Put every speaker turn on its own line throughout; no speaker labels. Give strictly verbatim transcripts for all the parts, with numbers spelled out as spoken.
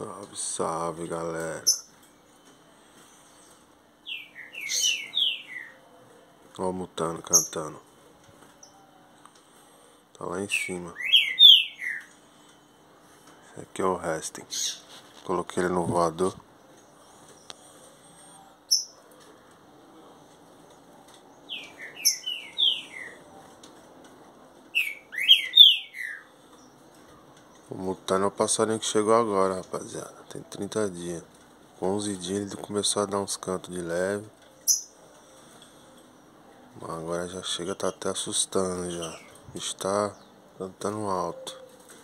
Salve, salve, galera. Ó o Mutano cantando. Tá lá em cima. Esse aqui é o resting. Coloquei ele no voador. O Mutano é o passarinho que chegou agora, rapaziada. Tem trinta dias. Com onze dias ele começou a dar uns cantos de leve. Mas agora já chega, tá até assustando já. Está cantando alto.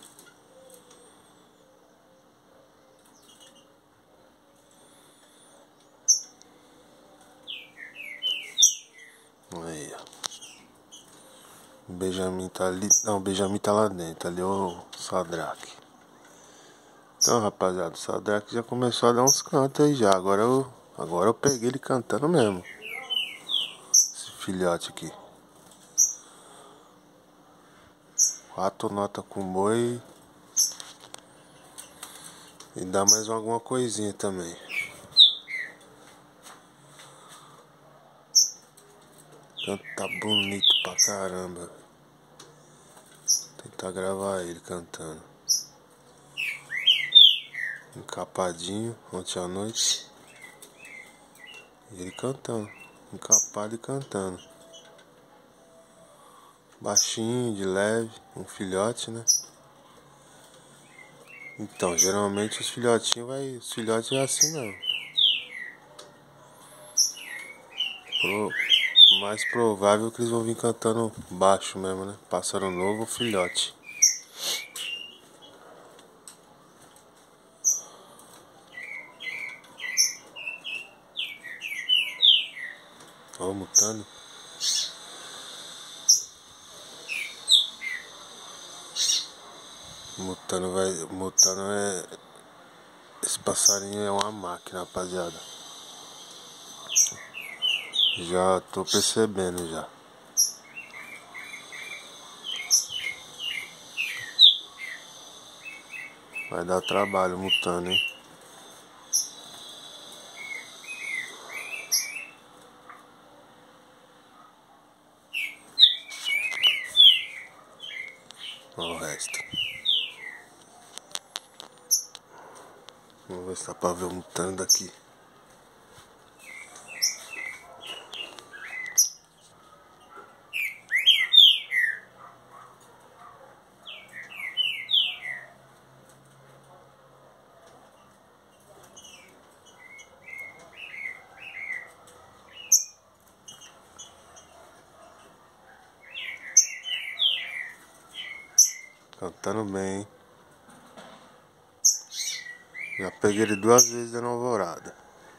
Aí, ó. O Benjamin tá ali. Não, o Benjamin tá lá dentro. Ali é o Sadraque. Então, rapaziada, o Sadraque já começou a dar uns cantos aí já. Agora eu, agora eu peguei ele cantando mesmo. Esse filhote aqui. Quatro notas com boi. E dá mais alguma coisinha também. Canta bonito pra caramba. Vou tentar gravar ele cantando. Encapadinho ontem à noite. E ele cantando. Encapado e cantando. Baixinho, de leve. Um filhote, né? Então, geralmente os filhotinhos vai. Os filhotes é assim mesmo. Pro, mais provável que eles vão vir cantando baixo mesmo, né? Pássaro novo ou filhote. Ó o Mutano. Mutano vai. Mutano é. Esse passarinho é uma máquina, rapaziada. Já tô percebendo já. Vai dar trabalho Mutano, hein? Olha o resto. Vamos ver se dá pra ver o Mutano daqui. Cantando bem, hein? Já peguei ele duas vezes na alvorada.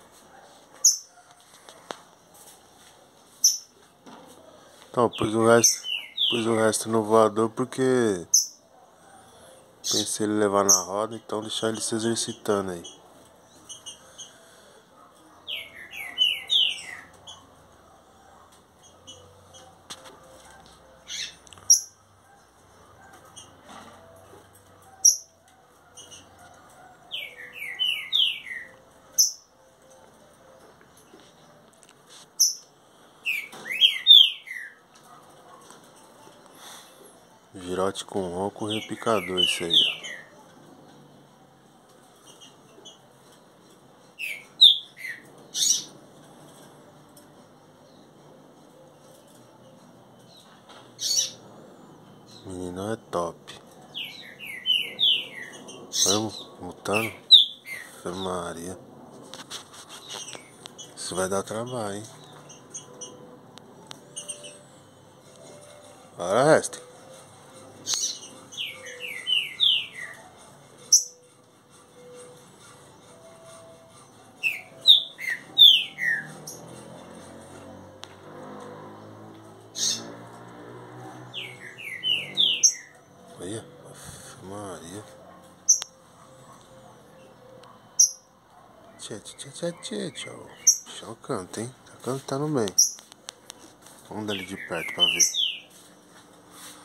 Então, pus o resto, pus o resto no voador porque pensei ele levar na roda, então deixar ele se exercitando aí. Girote com ronco, repicador, esse aí, ó. Menino é top. Vamos, Mutano. Ave Maria. Isso vai dar trabalho, hein? Bora, resto. Olha, Ave Maria. Tchê, tchê, tchê, tchê, tchau. Deixa eu canto, hein? Tá cantando bem. Vamos dar ele de perto pra ver.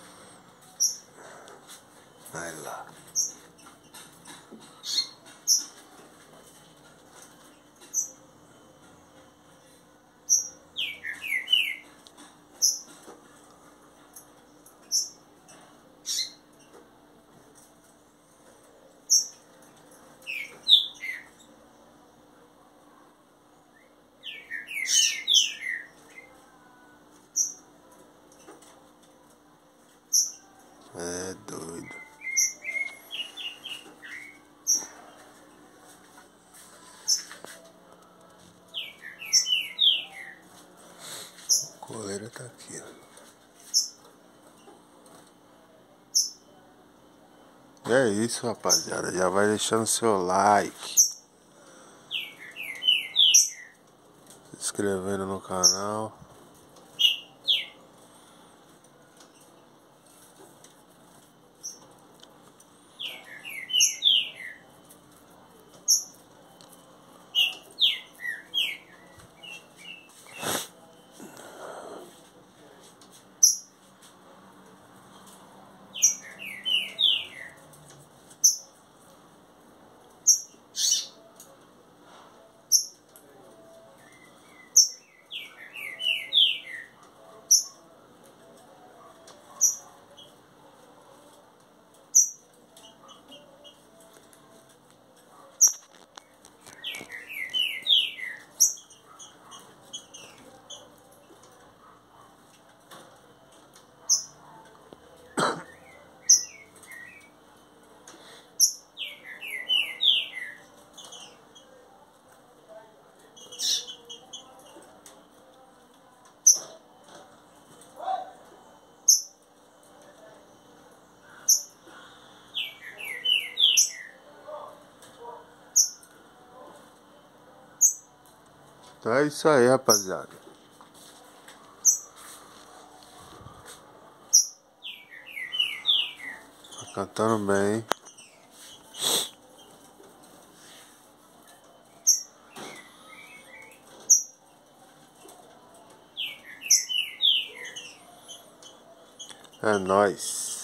Vai lá. É doido. A coleira tá aqui, ó. E é isso, rapaziada. Já vai deixando seu like, se inscrevendo no canal. Então é isso aí, rapaziada. Tá cantando bem. É nóis.